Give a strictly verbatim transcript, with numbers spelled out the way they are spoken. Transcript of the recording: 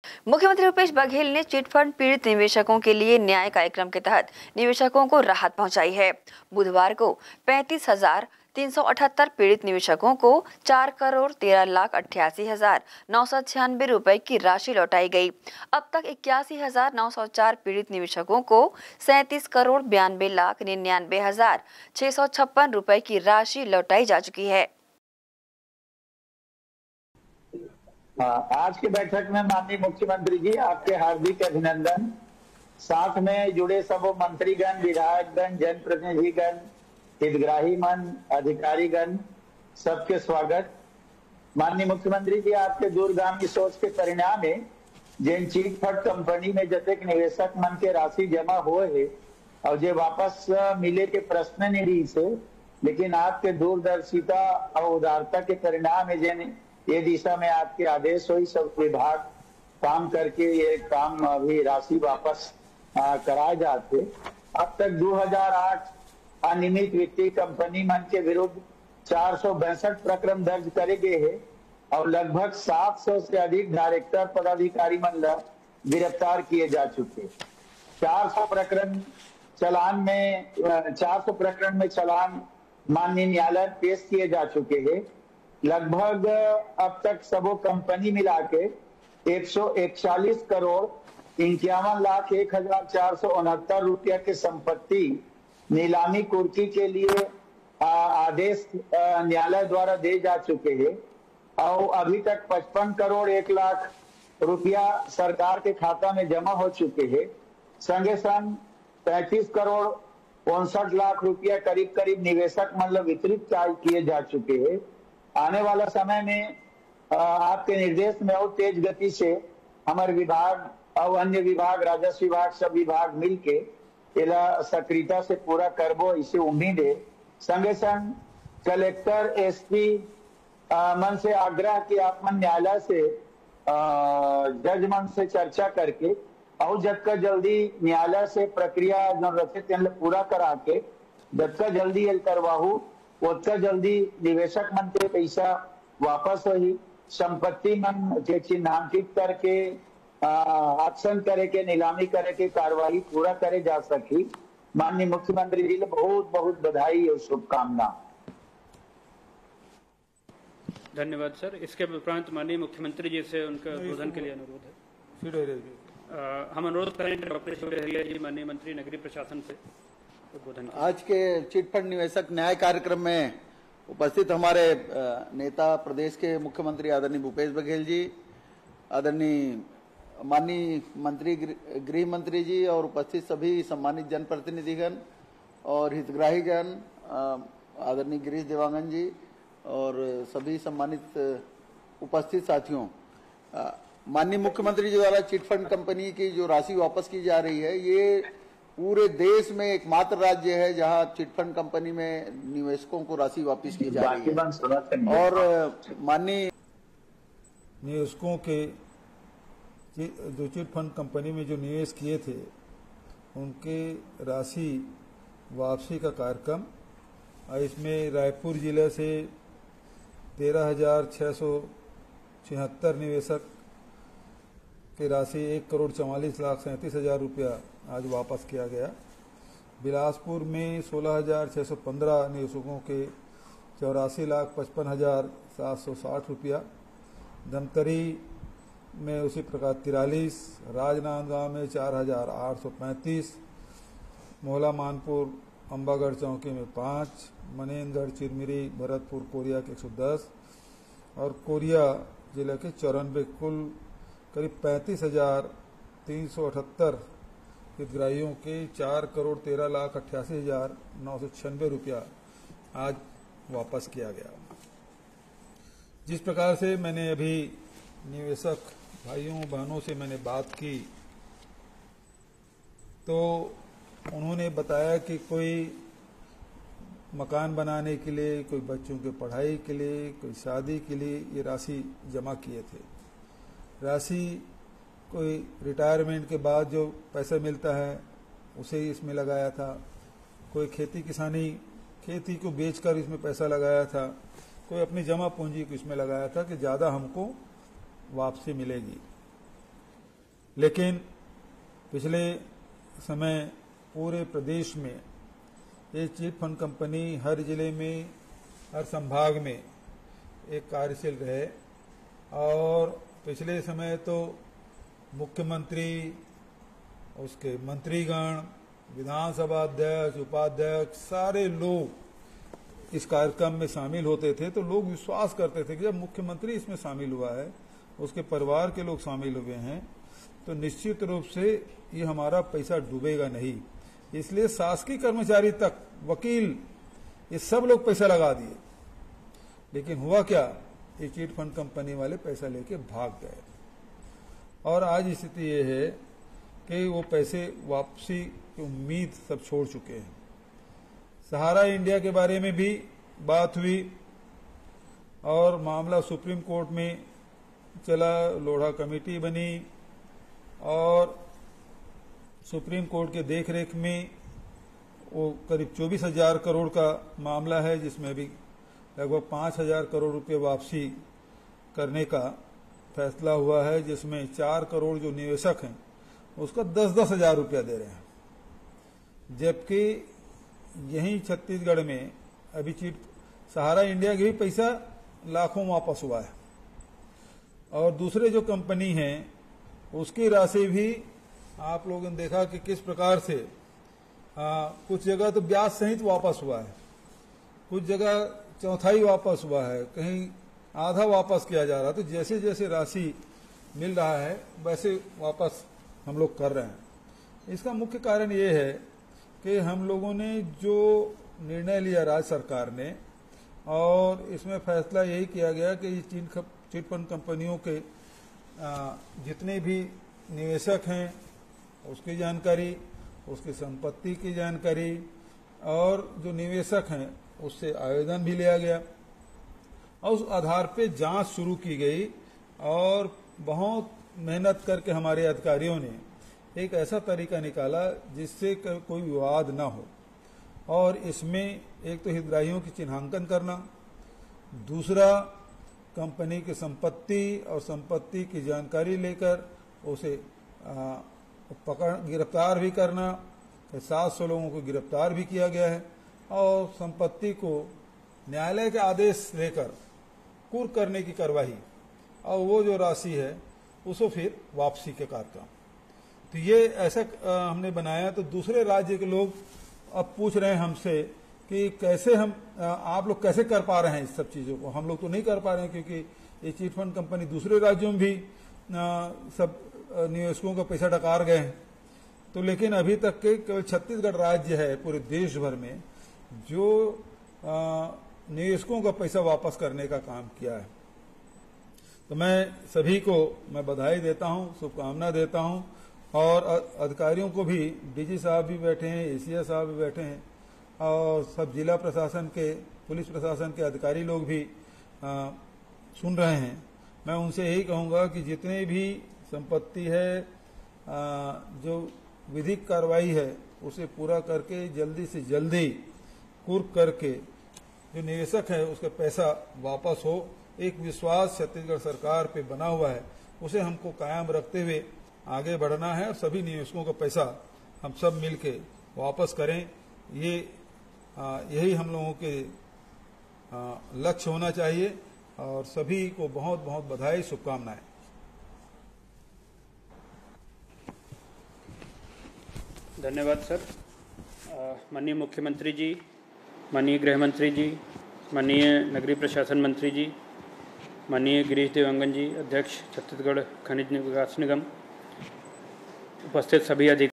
मुख्यमंत्री भूपेश बघेल ने चिटफंड पीड़ित निवेशकों के लिए न्याय कार्यक्रम के तहत निवेशकों को राहत पहुंचाई है। बुधवार को पैंतीस हजार तीन सौ अठहत्तर पीड़ित निवेशकों को चार करोड़ तेरह लाख अट्ठासी हजार नौ सौ छियानवे रुपए की राशि लौटाई गई। अब तक इक्यासी हजार नौ सौ चार पीड़ित निवेशकों को सैंतीस करोड़ बयानबे लाख निन्यानवे हजार छह सौ छप्पन रुपए की राशि लौटाई जा चुकी है। आज की बैठक में माननीय मुख्यमंत्री जी आपके हार्दिक अभिनंदन, साथ में जुड़े सब मंत्रीगण, विधायकगण, जनप्रतिनिधिगण, हितग्राही मन, अधिकारीगण, सबके स्वागत। माननीय मुख्यमंत्री जी आपके दूरगामी सोच के परिणाम है जिन चिटफंड कंपनी में जतेक निवेशक मन के राशि जमा हुए है और जो वापस मिले के प्रश्न नहीं रही से, लेकिन आपके दूरदर्शिता और उदारता के परिणाम है जिन ये दिशा में आपके आदेश हुई सब विभाग काम करके ये काम अभी राशि वापस कराए जाते। अब तक दो हज़ार आठ अनियमित वित्तीय कंपनी मन के विरुद्ध चार सौ बैसठ प्रकरण दर्ज करे गए हैं और लगभग सात सौ से अधिक डायरेक्टर पदाधिकारी मन गिरफ्तार किए जा चुके। चार सौ प्रकरण चलान में चार सौ प्रकरण में चलान माननीय न्यायालय पेश किए जा चुके हैं। लगभग अब तक सबो कंपनी मिला के एक सौ इकतालीस करोड़ इक्यावन लाख एक हजार चार सौ उनहत्तर रुपया के संपत्ति नीलामी कुर्की के लिए आदेश न्यायालय द्वारा दे जा चुके हैं और अभी तक पचपन करोड़ एक लाख रुपया सरकार के खाता में जमा हो चुके हैं। संगे संग पैंतीस करोड़ उनसठ लाख रुपया करीब करीब निवेशक मतलब वितरित किए जा चुके हैं। आने वाला समय में आपके निर्देश में और तेज गति से हमारे विभाग और अन्य विभाग, राजस्व विभाग, सब विभाग मिलके इला सक्रियता से पूरा करबो इसे उम्मीद है। संगे संग कलेक्टर, एसपी मन से आग्रह कि आप मन न्यायालय से जज मन से चर्चा करके और जब का जल्दी न्यायालय से प्रक्रिया जो रचित पूरा करा के जब का जल्दी करवाहू उतना जल्दी निवेशक मन के पैसा वापस होही, संपत्ति मन के चिन्हांकित करके एक्शन करे के नीलामी करे के कार्रवाई पूरा करे जा सकी। माननीय मुख्यमंत्री जी ने बहुत बहुत बधाई और शुभकामना। धन्यवाद सर। इसके उपरांत माननीय मुख्यमंत्री जी से उनका उद्बोधन के लिए अनुरोध है। हम अनुरोध करेंगे डॉक्टर शिवहरिया जी माननीय मंत्री नगरीय प्रशासन से उद्बोधन। आज के चिटफंड निवेशक न्याय कार्यक्रम में उपस्थित हमारे नेता प्रदेश के मुख्यमंत्री आदरणीय भूपेश बघेल जी, आदरणीय माननीय मंत्री गृह मंत्री जी और उपस्थित सभी सम्मानित जनप्रतिनिधिगण और हितग्राहीगण, आदरणीय गिरीश देवांगन जी और सभी सम्मानित उपस्थित साथियों, माननीय मुख्यमंत्री जी द्वारा चिटफंड कंपनी की जो राशि वापस की जा रही है, ये पूरे देश में एकमात्र राज्य है जहां चिटफंड कंपनी में निवेशकों को राशि वापस की जा रही है। और माननीय निवेशकों के जो चिटफंड कंपनी में जो निवेश किए थे उनके राशि वापसी का कार्यक्रम, इसमें रायपुर जिले से तेरह हजार छः सौ छिहत्तर निवेशक की राशि एक करोड़ चवालीस लाख सैंतीस हजार रुपया आज वापस किया गया। बिलासपुर में सोलह हजार छः सौ पंद्रह निवेशकों के चौरासी लाख पचपन हजार सात सौ साठ रुपया, धमतरी में उसी प्रकार तिरालीस, राजनांदगांव में चार हजार आठ सौ पैंतीस, मोहला मानपुर अम्बागढ़ चौकी में पाँच, मनेनगढ़, चिरमिरी, भरतपुर, कोरिया के एक सौ दस और कोरिया जिले के चौरानवे, कुल करीब पैंतीस हजार तीन सौ अठहत्तर हितग्राहियों के चार करोड़ तेरह लाख अट्ठासी हजार नौ सौ छियानवे रुपया आज वापस किया गया। जिस प्रकार से मैंने अभी निवेशक भाइयों बहनों से मैंने बात की तो उन्होंने बताया कि कोई मकान बनाने के लिए, कोई बच्चों के पढ़ाई के लिए, कोई शादी के लिए ये राशि जमा किए थे। राशि कोई रिटायरमेंट के बाद जो पैसा मिलता है उसे ही इसमें लगाया था, कोई खेती किसानी खेती को बेचकर इसमें पैसा लगाया था, कोई अपनी जमा पूंजी को इसमें लगाया था कि ज़्यादा हमको वापसी मिलेगी। लेकिन पिछले समय पूरे प्रदेश में ये चिट फंड कंपनी हर जिले में, हर संभाग में एक कार्यशील रहे और पिछले समय तो मुख्यमंत्री, उसके मंत्रीगण, विधानसभा अध्यक्ष, उपाध्यक्ष, सारे लोग इस कार्यक्रम में शामिल होते थे। तो लोग विश्वास करते थे कि जब मुख्यमंत्री इसमें शामिल हुआ है, उसके परिवार के लोग शामिल हुए हैं, तो निश्चित रूप से ये हमारा पैसा डूबेगा नहीं। इसलिए शासकीय कर्मचारी तक, वकील, ये सब लोग पैसा लगा दिए। लेकिन हुआ क्या, ये चिट फंड कंपनी वाले पैसा लेके भाग गए और आज स्थिति ये है कि वो पैसे वापसी की उम्मीद सब छोड़ चुके हैं। सहारा इंडिया के बारे में भी बात हुई और मामला सुप्रीम कोर्ट में चला, लोढ़ा कमेटी बनी और सुप्रीम कोर्ट के देखरेख में वो करीब चौबीस हजार करोड़ का मामला है, जिसमें भी लगभग पांच हजार करोड़ रुपए वापसी करने का फैसला हुआ है, जिसमें चार करोड़ जो निवेशक हैं उसका दस दस हजार रुपया दे रहे हैं। जबकि यहीं छत्तीसगढ़ में अभी चिट सहारा इंडिया के भी पैसा लाखों वापस हुआ है और दूसरे जो कंपनी है उसकी राशि भी आप लोगों ने देखा कि किस प्रकार से आ, कुछ जगह तो ब्याज सहित वापस हुआ है, कुछ जगह चौथाई वापस हुआ है, कहीं आधा वापस किया जा रहा है। तो जैसे जैसे राशि मिल रहा है वैसे वापस हम लोग कर रहे हैं। इसका मुख्य कारण ये है कि हम लोगों ने जो निर्णय लिया राज्य सरकार ने, और इसमें फैसला यही किया गया कि चिट फंड कंपनियों के जितने भी निवेशक हैं उसकी जानकारी, उसकी संपत्ति की जानकारी और जो निवेशक हैं उससे आवेदन भी लिया गया और उस आधार पे जांच शुरू की गई और बहुत मेहनत करके हमारे अधिकारियों ने एक ऐसा तरीका निकाला जिससे कोई विवाद न हो। और इसमें एक तो हितग्राहियों की चिन्हांकन करना, दूसरा कंपनी की संपत्ति और संपत्ति की जानकारी लेकर उसे पकड़ गिरफ्तार भी करना। सात सौ लोगों को गिरफ्तार भी किया गया है और संपत्ति को न्यायालय के आदेश लेकर कुर्क करने की कार्रवाई और वो जो राशि है उसको फिर वापसी के कार्यक्रम। तो ये ऐसा हमने बनाया। तो दूसरे राज्य के लोग अब पूछ रहे हैं हमसे कि कैसे हम आप लोग कैसे कर पा रहे हैं इस सब चीजों को। हम लोग तो नहीं कर पा रहे हैं क्योंकि ये चिट फंड कंपनी दूसरे राज्यों में भी सब निवेशकों का पैसा डकार गए हैं। तो लेकिन अभी तक के केवल छत्तीसगढ़ राज्य है पूरे देश भर में जो निवेशकों का पैसा वापस करने का काम किया है। तो मैं सभी को मैं बधाई देता हूं, शुभकामना देता हूं और अधिकारियों को भी, डीजी साहब भी बैठे हैं, एसीएस साहब भी बैठे हैं और सब जिला प्रशासन के, पुलिस प्रशासन के अधिकारी लोग भी आ, सुन रहे हैं। मैं उनसे यही कहूंगा कि जितने भी संपत्ति है, आ, जो विधिक कार्रवाई है उसे पूरा करके जल्दी से जल्दी कुर्क करके जो निवेशक है उसका पैसा वापस हो। एक विश्वास छत्तीसगढ़ सरकार पे बना हुआ है, उसे हमको कायम रखते हुए आगे बढ़ना है और सभी निवेशकों का पैसा हम सब मिलके वापस करें। ये आ, यही हम लोगों के लक्ष्य होना चाहिए और सभी को बहुत बहुत बधाई, शुभकामनाएं। धन्यवाद सर। माननीय मुख्यमंत्री जी, माननीय गृह मंत्री जी, माननीय नगरीय प्रशासन मंत्री जी, माननीय गिरीश देवांगन जी, अध्यक्ष छत्तीसगढ़ खनिज विकास निगम, उपस्थित सभी अधिकारी।